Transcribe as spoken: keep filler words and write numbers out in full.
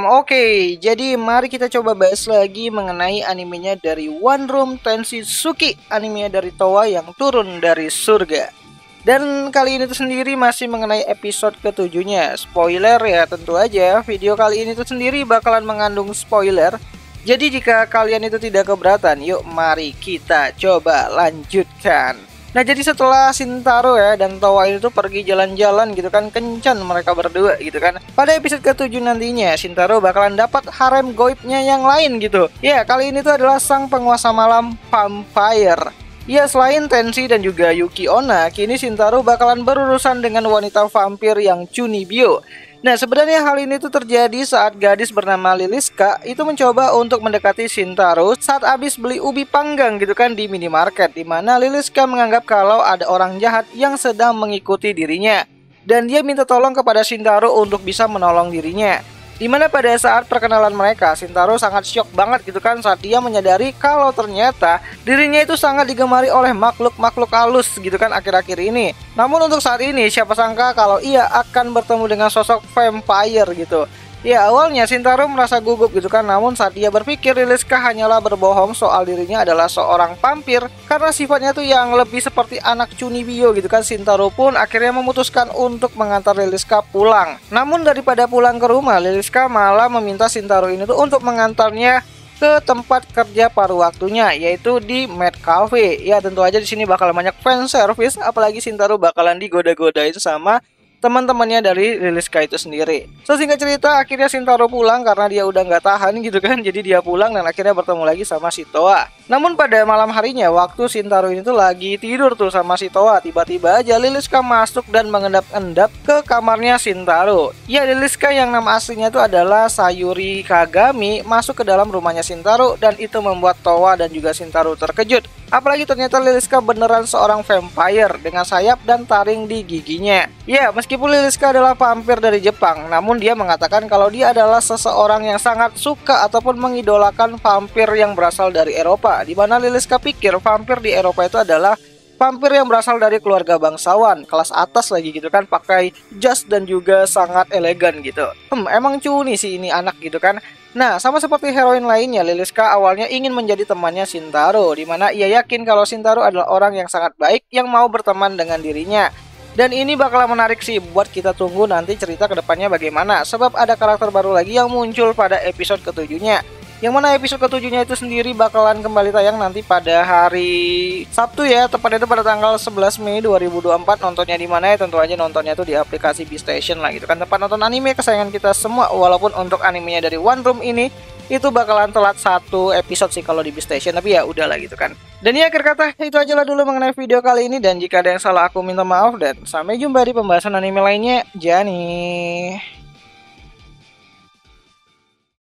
Oke, jadi mari kita coba bahas lagi mengenai animenya dari One Room Tenshinsuki, animenya dari Towa yang turun dari surga. Dan kali ini tuh sendiri masih mengenai episode ketujuhnya. Spoiler ya, tentu aja video kali ini tuh sendiri bakalan mengandung spoiler. Jadi jika kalian itu tidak keberatan, yuk mari kita coba lanjutkan. Nah, jadi setelah Shintaro ya dan Towa itu tuh pergi jalan-jalan gitu kan, kencan mereka berdua gitu kan. Pada episode ketujuh nantinya Shintaro bakalan dapat harem goibnya yang lain gitu. Ya, kali ini tuh adalah sang penguasa malam vampire. Ya, selain Tenshi dan juga Yuki Onna, kini Shintaro bakalan berurusan dengan wanita vampir yang Chunibyo. Nah, sebenarnya hal ini tuh terjadi saat gadis bernama Liliska itu mencoba untuk mendekati Shintaro saat habis beli ubi panggang gitu kan di minimarket, di mana Liliska menganggap kalau ada orang jahat yang sedang mengikuti dirinya. Dan dia minta tolong kepada Shintaro untuk bisa menolong dirinya. Dimana pada saat perkenalan mereka, Shintaro sangat syok banget gitu kan saat dia menyadari kalau ternyata dirinya itu sangat digemari oleh makhluk-makhluk halus gitu kan akhir-akhir ini. Namun untuk saat ini siapa sangka kalau ia akan bertemu dengan sosok vampire gitu. Ya, awalnya Shintaro merasa gugup gitu kan, namun saat dia berpikir Liliska hanyalah berbohong soal dirinya adalah seorang vampir karena sifatnya tuh yang lebih seperti anak Chunibyo gitu kan, Shintaro pun akhirnya memutuskan untuk mengantar Liliska pulang. Namun daripada pulang ke rumah, Liliska malah meminta Shintaro ini tuh untuk mengantarnya ke tempat kerja paruh waktunya, yaitu di Mad Cafe. Ya, tentu aja di sini bakal banyak fan service, apalagi Shintaro bakalan digoda-godain sama teman-temannya dari Liliska itu sendiri. So, singkat cerita, akhirnya Shintaro pulang karena dia udah nggak tahan gitu kan. Jadi dia pulang dan akhirnya bertemu lagi sama si Towa. Namun pada malam harinya, waktu Shintaro ini tuh lagi tidur tuh sama si Towa, tiba-tiba aja Liliska masuk dan mengendap-endap ke kamarnya Shintaro. Ya, Liliska yang nama aslinya itu adalah Sayuri Kagami masuk ke dalam rumahnya Shintaro, dan itu membuat Towa dan juga Shintaro terkejut. Apalagi ternyata Liliska beneran seorang vampire dengan sayap dan taring di giginya. Ya, meskipun Liliska adalah vampir dari Jepang, namun dia mengatakan kalau dia adalah seseorang yang sangat suka ataupun mengidolakan vampir yang berasal dari Eropa. Di mana Liliska pikir vampir di Eropa itu adalah vampir yang berasal dari keluarga bangsawan, kelas atas lagi gitu kan, pakai jas dan juga sangat elegan gitu. Hmm, emang cuni sih ini anak gitu kan. Nah, sama seperti heroin lainnya, Liliska awalnya ingin menjadi temannya Shintaro, di mana ia yakin kalau Shintaro adalah orang yang sangat baik yang mau berteman dengan dirinya. Dan ini bakal menarik sih buat kita tunggu nanti cerita kedepannya bagaimana, sebab ada karakter baru lagi yang muncul pada episode ketujuhnya. Yang mana episode ketujuhnya itu sendiri bakalan kembali tayang nanti pada hari Sabtu ya, tepatnya itu pada tanggal sebelas Mei dua ribu dua puluh empat. Nontonnya di mana ya? Tentu aja nontonnya tuh di aplikasi Beastation lah gitu kan, tempat nonton anime kesayangan kita semua. Walaupun untuk animenya dari One Room ini itu bakalan telat satu episode sih kalau di Beastation, tapi ya udahlah gitu kan. Dan ya, akhir kata itu aja lah dulu mengenai video kali ini, dan jika ada yang salah aku minta maaf, dan sampai jumpa di pembahasan anime lainnya. Jani.